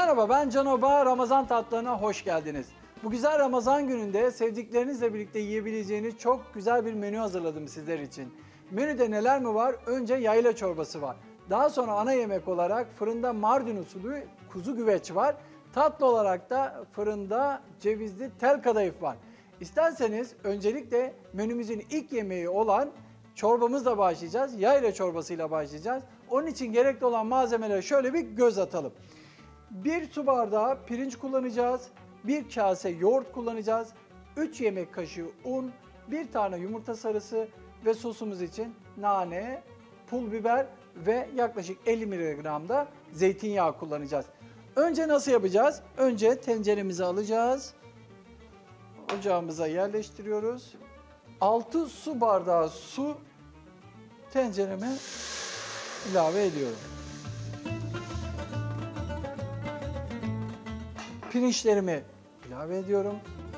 Merhaba, ben Can Oba. Ramazan tatlılarına hoş geldiniz. Bu güzel Ramazan gününde sevdiklerinizle birlikte yiyebileceğiniz çok güzel bir menü hazırladım sizler için. Menüde neler mi var? Önce yayla çorbası var. Daha sonra ana yemek olarak fırında Mardin usulü kuzu güveç var. Tatlı olarak da fırında cevizli tel kadayıf var. İsterseniz öncelikle menümüzün ilk yemeği olan çorbamızla başlayacağız. Yayla çorbasıyla başlayacağız. Onun için gerekli olan malzemelere şöyle bir göz atalım. 1 su bardağı pirinç kullanacağız. 1 kase yoğurt kullanacağız. 3 yemek kaşığı un, 1 tane yumurta sarısı ve sosumuz için nane, pul biber ve yaklaşık 50 mg da zeytinyağı kullanacağız. Önce nasıl yapacağız? Önce tenceremizi alacağız. Ocağımıza yerleştiriyoruz. 6 su bardağı su tencereme ilave ediyorum. Pirinçlerimi ilave ediyorum.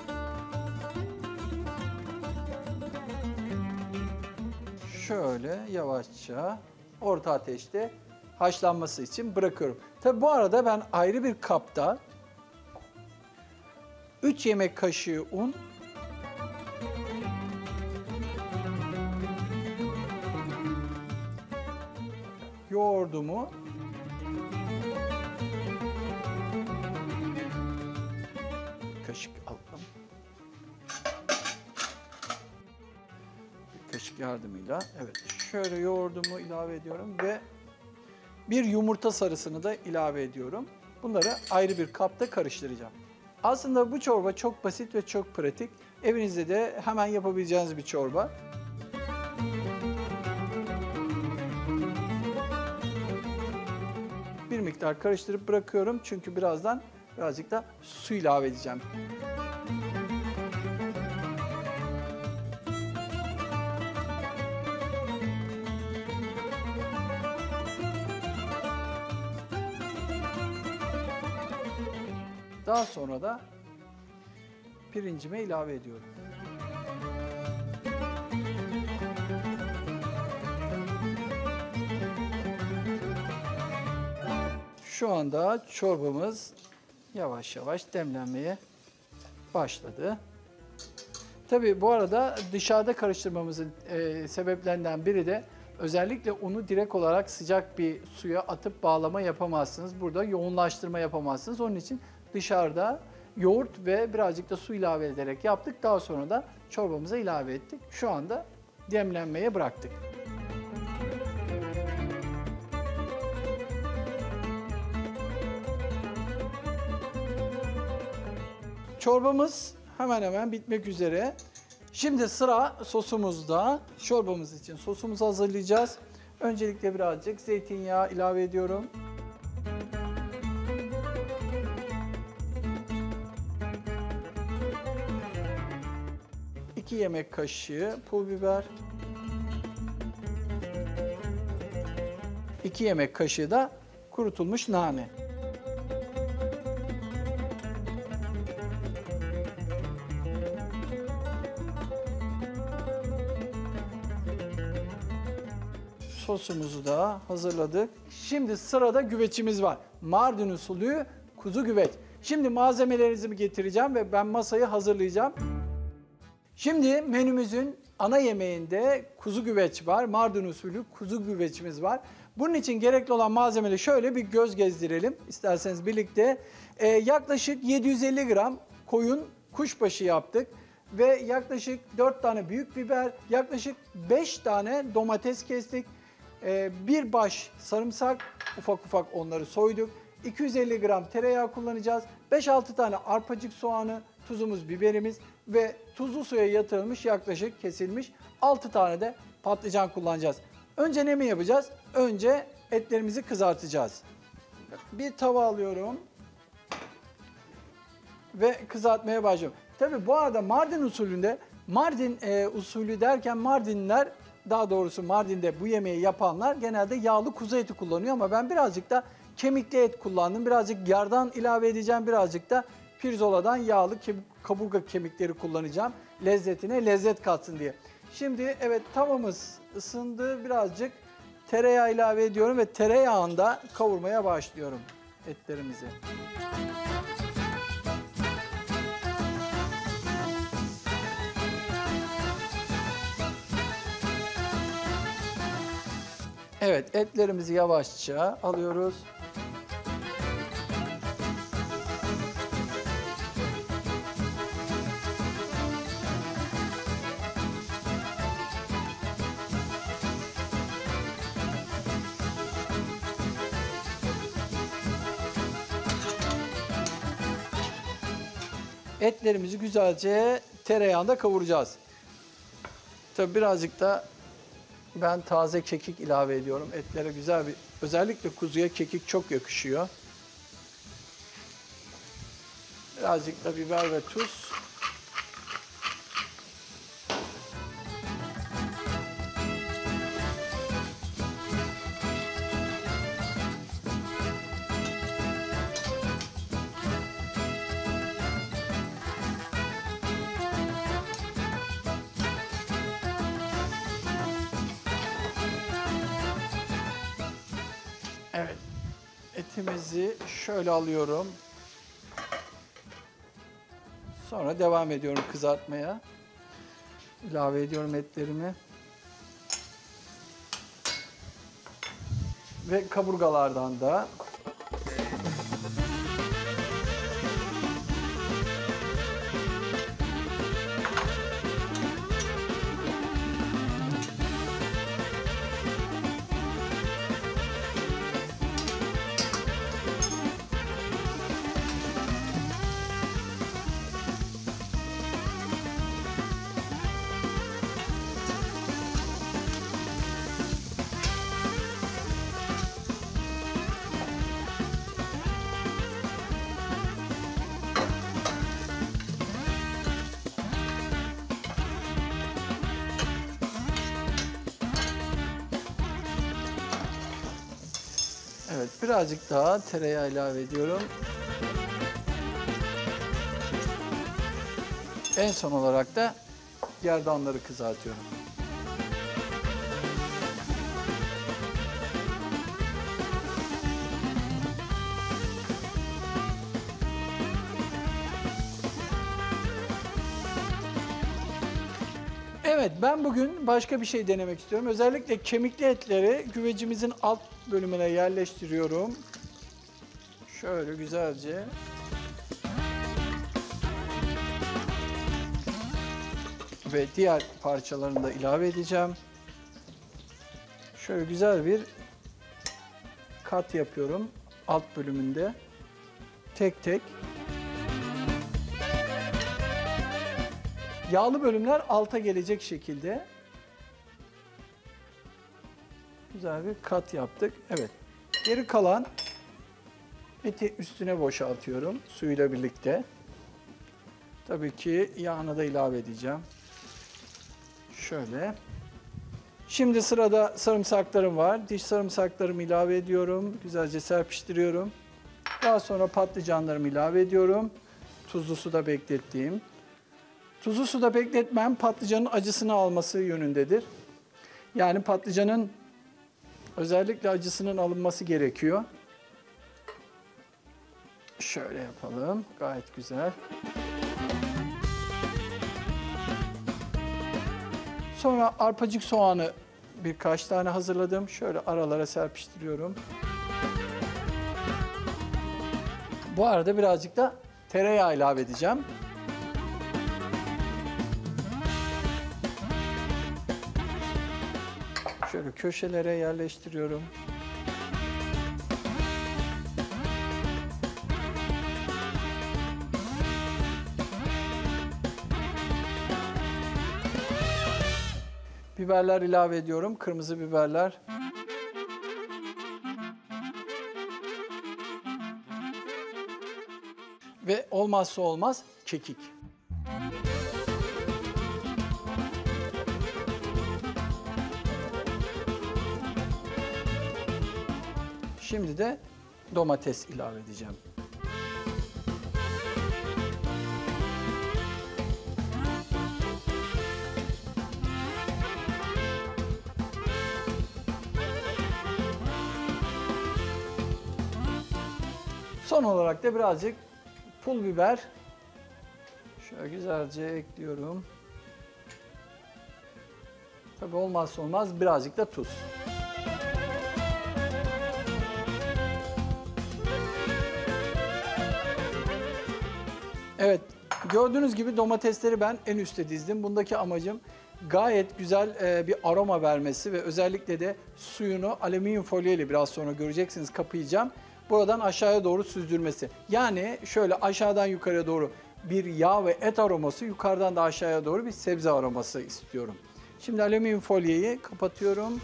Şöyle yavaşça orta ateşte haşlanması için bırakıyorum. Tabi bu arada ben ayrı bir kapta 3 yemek kaşığı un, yoğurdumu kaşık alalım. Bir kaşık yardımıyla evet şöyle yoğurdumu ilave ediyorum ve bir yumurta sarısını da ilave ediyorum. Bunları ayrı bir kapta karıştıracağım. Aslında bu çorba çok basit ve çok pratik. Evinizde de hemen yapabileceğiniz bir çorba. Bir miktar karıştırıp bırakıyorum çünkü birazdan birazcık da su ilave edeceğim. Daha sonra da pirincime ilave ediyorum. Şu anda çorbamız yavaş yavaş demlenmeye başladı. Tabii bu arada dışarıda karıştırmamızın sebeplerinden biri de özellikle unu direkt olarak sıcak bir suya atıp bağlama yapamazsınız. Burada yoğunlaştırma yapamazsınız. Onun için dışarıda yoğurt ve birazcık da su ilave ederek yaptık. Daha sonra da çorbamıza ilave ettik. Şu anda demlenmeye bıraktık. Çorbamız hemen hemen bitmek üzere. Şimdi sıra sosumuzda. Çorbamız için sosumuzu hazırlayacağız. Öncelikle birazcık zeytinyağı ilave ediyorum. İki yemek kaşığı pul biber. 2 yemek kaşığı da kurutulmuş nane. Sosumuzu da hazırladık. Şimdi sırada güveçimiz var. Mardin usulü kuzu güveç. Şimdi malzemelerinizi getireceğim ve ben masayı hazırlayacağım. Şimdi menümüzün ana yemeğinde kuzu güveç var. Mardin usulü kuzu güveçimiz var. Bunun için gerekli olan malzemeleri şöyle bir göz gezdirelim. İsterseniz birlikte. Yaklaşık 750 gram koyun kuşbaşı yaptık. Ve yaklaşık 4 tane büyük biber, yaklaşık 5 tane domates kestik. Bir baş sarımsak, ufak ufak onları soyduk. 250 gram tereyağı kullanacağız. 5-6 tane arpacık soğanı, tuzumuz, biberimiz ve tuzlu suya yatırılmış yaklaşık kesilmiş 6 tane de patlıcan kullanacağız. Önce ne mi yapacağız? Önce etlerimizi kızartacağız. Bir tava alıyorum ve kızartmaya başlıyorum. Tabii bu arada Mardin usulünde, Mardin usulü derken Mardinliler, daha doğrusu Mardin'de bu yemeği yapanlar genelde yağlı kuzu eti kullanıyor ama ben birazcık da kemikli et kullandım. Birazcık yardan ilave edeceğim, birazcık da pirzoladan yağlı kaburga kemikleri kullanacağım. Lezzetine lezzet katsın diye. Şimdi evet tavamız ısındı. Birazcık tereyağı ilave ediyorum ve tereyağında kavurmaya başlıyorum. etlerimizi. Evet, etlerimizi yavaşça alıyoruz. Etlerimizi güzelce tereyağında kavuracağız. Tabii birazcık da ben taze kekik ilave ediyorum. Etlere güzel bir, özellikle kuzuya kekik çok yakışıyor. Birazcık da biber ve tuz. Evet, etimizi şöyle alıyorum. Sonra devam ediyorum kızartmaya. İlave ediyorum etlerimi. Ve kaburgalardan da. Evet, birazcık daha tereyağı ilave ediyorum. En son olarak da gerdanları kızartıyorum. Evet, ben bugün başka bir şey denemek istiyorum. Özellikle kemikli etleri güvecimizin alt bölümüne yerleştiriyorum. Şöyle güzelce. Ve diğer parçalarını da ilave edeceğim. Şöyle güzel bir kat yapıyorum alt bölümünde. Tek tek. Yağlı bölümler alta gelecek şekilde güzel bir kat yaptık. Evet. Geri kalan eti üstüne boşaltıyorum suyuyla birlikte. Tabii ki yağını da ilave edeceğim. Şöyle. Şimdi sırada sarımsaklarım var. Diş sarımsaklarımı ilave ediyorum. Güzelce serpiştiriyorum. Daha sonra patlıcanlarımı ilave ediyorum. Tuzlu suda beklettiğim. Tuzlu suda bekletmem patlıcanın acısını alması yönündedir. Yani patlıcanın özellikle acısının alınması gerekiyor. Şöyle yapalım. Gayet güzel. Sonra arpacık soğanı birkaç tane hazırladım. Şöyle aralara serpiştiriyorum. Bu arada birazcık da tereyağı ilave edeceğim. Şöyle köşelere yerleştiriyorum. Biberler ilave ediyorum, kırmızı biberler. Ve olmazsa olmaz kekik. Şimdi de domates ilave edeceğim. Son olarak da birazcık pul biber. Şöyle güzelce ekliyorum. Tabii olmazsa olmaz birazcık da tuz. Evet, gördüğünüz gibi domatesleri ben en üste dizdim. Bundaki amacım gayet güzel bir aroma vermesi ve özellikle de suyunu alüminyum folyo ile biraz sonra göreceksiniz kapayacağım. Buradan aşağıya doğru süzdürmesi. Yani şöyle aşağıdan yukarıya doğru bir yağ ve et aroması, yukarıdan da aşağıya doğru bir sebze aroması istiyorum. Şimdi alüminyum folyoyu kapatıyorum.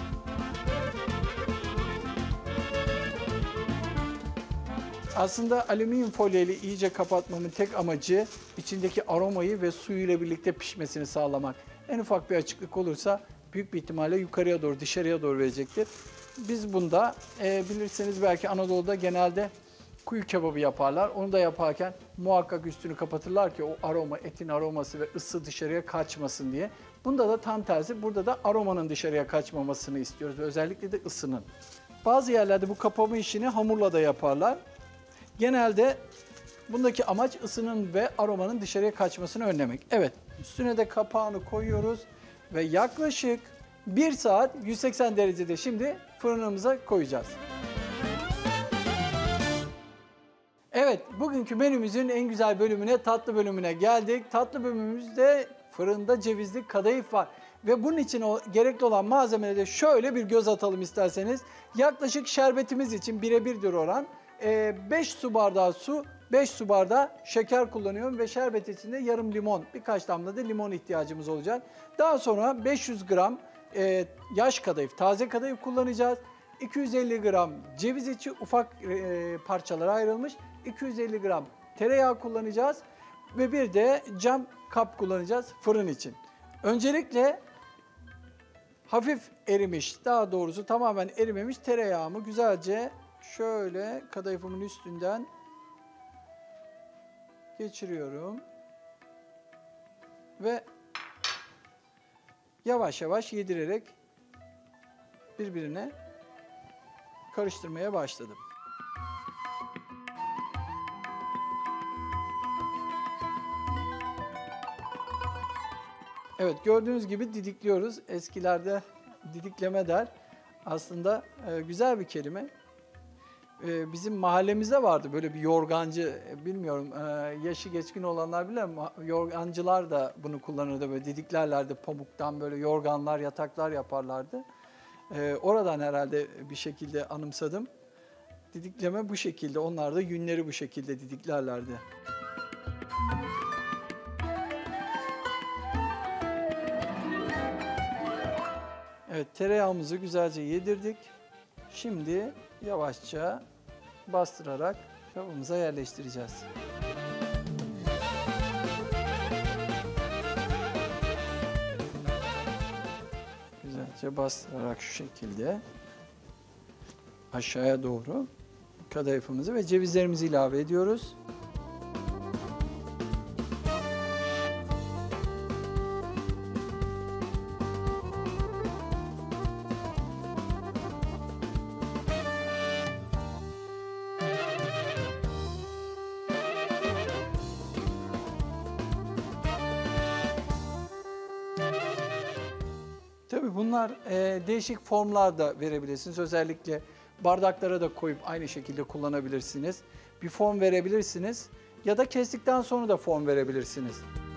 Aslında alüminyum folyo ile iyice kapatmamın tek amacı içindeki aromayı ve suyuyla birlikte pişmesini sağlamak. En ufak bir açıklık olursa büyük bir ihtimalle yukarıya doğru, dışarıya doğru verecektir. Biz bunda bilirseniz belki Anadolu'da genelde kuyu kebabı yaparlar. Onu da yaparken muhakkak üstünü kapatırlar ki o aroma, etin aroması ve ısı dışarıya kaçmasın diye. Bunda da tam tersi, burada da aromanın dışarıya kaçmamasını istiyoruz ve özellikle de ısının. Bazı yerlerde bu kapama işini hamurla da yaparlar. Genelde bundaki amaç ısının ve aromanın dışarıya kaçmasını önlemek. Evet, üstüne de kapağını koyuyoruz ve yaklaşık 1 saat 180 derecede şimdi fırınımıza koyacağız. Evet, bugünkü menümüzün en güzel bölümüne, tatlı bölümüne geldik. Tatlı bölümümüzde fırında cevizli kadayıf var. Ve bunun için gerekli olan malzemelere de şöyle bir göz atalım isterseniz. Yaklaşık şerbetimiz için birebirdir oran. 5 su bardağı su, 5 su bardağı şeker kullanıyorum ve şerbet içinde yarım limon, birkaç damla da limon ihtiyacımız olacak. Daha sonra 500 gram yaş kadayıf, taze kadayıf kullanacağız. 250 gram ceviz içi ufak parçalara ayrılmış, 250 gram tereyağı kullanacağız ve bir de cam kap kullanacağız fırın için. Öncelikle hafif erimiş, daha doğrusu tamamen erimemiş tereyağımı güzelce şöyle kadayıfımın üstünden geçiriyorum ve yavaş yavaş yedirerek birbirine karıştırmaya başladım. Evet, gördüğünüz gibi didikliyoruz. Eskilerde didikleme der. Aslında güzel bir kelime. Bizim mahallemizde vardı böyle bir yorgancı, bilmiyorum yaşı geçkin olanlar bilir mi? Yorgancılar da bunu kullanırdı, böyle didiklerlerdi pamuktan, böyle yorganlar, yataklar yaparlardı. Oradan herhalde bir şekilde anımsadım. Didikleme bu şekilde, onlar da yünleri bu şekilde didiklerlerdi. Evet, tereyağımızı güzelce yedirdik. Şimdi yavaşça bastırarak kabımıza yerleştireceğiz. Güzelce bastırarak şu şekilde aşağıya doğru kadayıfımızı ve cevizlerimizi ilave ediyoruz. Tabii bunlar değişik formlarda verebilirsiniz. Özellikle bardaklara da koyup aynı şekilde kullanabilirsiniz. Bir form verebilirsiniz ya da kestikten sonra da form verebilirsiniz.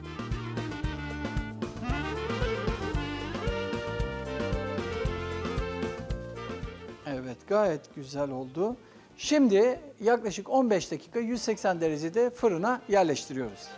Evet, gayet güzel oldu. Şimdi yaklaşık 15 dakika 180 derecede fırına yerleştiriyoruz.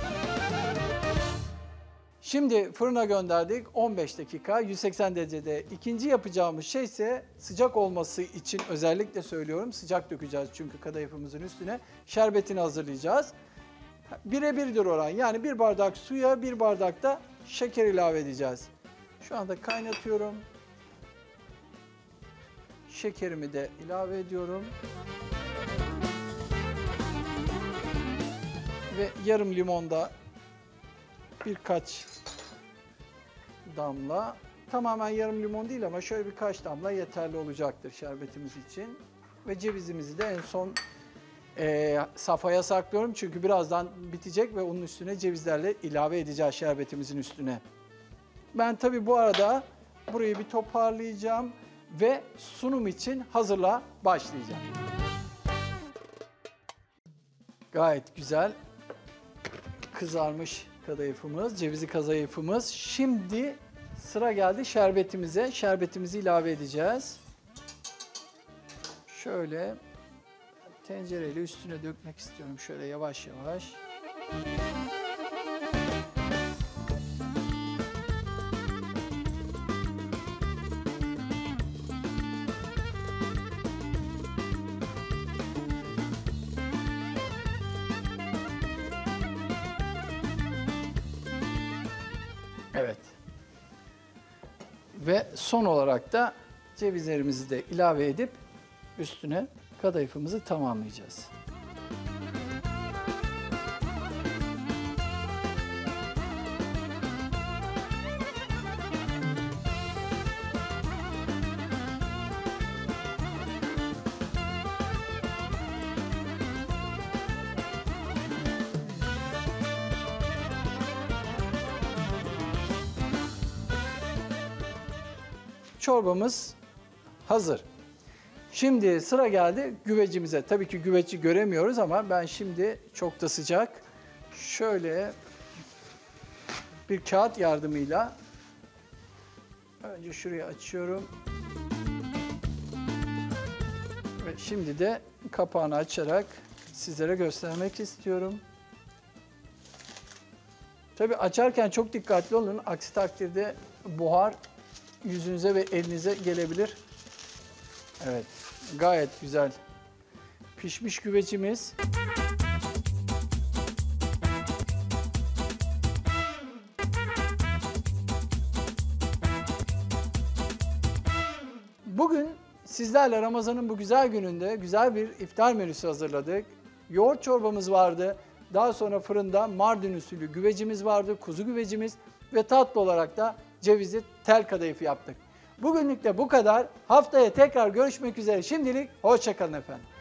Şimdi fırına gönderdik 15 dakika 180 derecede. İkinci yapacağımız şey ise sıcak olması için özellikle söylüyorum. Sıcak dökeceğiz çünkü kadayıfımızın üstüne şerbetini hazırlayacağız. Birebirdir oran, yani bir bardak suya bir bardak da şeker ilave edeceğiz. Şu anda kaynatıyorum. Şekerimi de ilave ediyorum. Ve yarım limon da birkaç damla, tamamen yarım limon değil ama şöyle birkaç damla yeterli olacaktır şerbetimiz için. Ve cevizimizi de en son safhaya saklıyorum çünkü birazdan bitecek ve onun üstüne cevizlerle ilave edeceğiz şerbetimizin üstüne. Ben tabii bu arada burayı bir toparlayacağım ve sunum için hazırla başlayacağım. Gayet güzel kızarmış kadayıfımız, cevizli kadayıfımız. Şimdi sıra geldi şerbetimize. Şerbetimizi ilave edeceğiz. Şöyle tencereyle üstüne dökmek istiyorum. Şöyle yavaş yavaş. Evet. Ve son olarak da cevizlerimizi de ilave edip üstüne kadayıfımızı tamamlayacağız. Çorbamız hazır. Şimdi sıra geldi güvecimize. Tabii ki güveci göremiyoruz ama ben şimdi çok da sıcak. Şöyle bir kağıt yardımıyla önce şurayı açıyorum. Ve şimdi de kapağını açarak sizlere göstermek istiyorum. Tabii açarken çok dikkatli olun. Aksi takdirde buhar yüzünüze ve elinize gelebilir. Evet, gayet güzel pişmiş güvecimiz. Bugün sizlerle Ramazan'ın bu güzel gününde güzel bir iftar menüsü hazırladık. Yoğurt çorbamız vardı. Daha sonra fırında Mardin usulü güvecimiz vardı, kuzu güvecimiz ve tatlı olarak da cevizli tel kadayıfı yaptık. Bugünlük de bu kadar. Haftaya tekrar görüşmek üzere. Şimdilik hoşça kalın efendim.